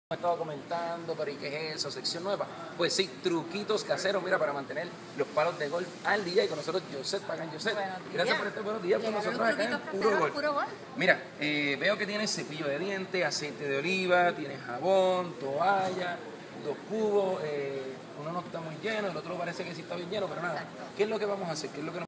Me estaba comentando, pero ¿y qué es eso? Sección nueva. Pues sí, truquitos caseros, mira, para mantener los palos de golf al día. Y con nosotros, Joseph Pagan. Joseph, gracias por estar buenos días con nosotros acá en Puro Golf. Mira, veo que tienes cepillo de dientes, aceite de oliva, tienes jabón, toalla, dos cubos. Uno no está muy lleno, el otro parece que sí está bien lleno, pero nada. ¿Qué es lo que vamos a hacer? ¿Qué es lo que nos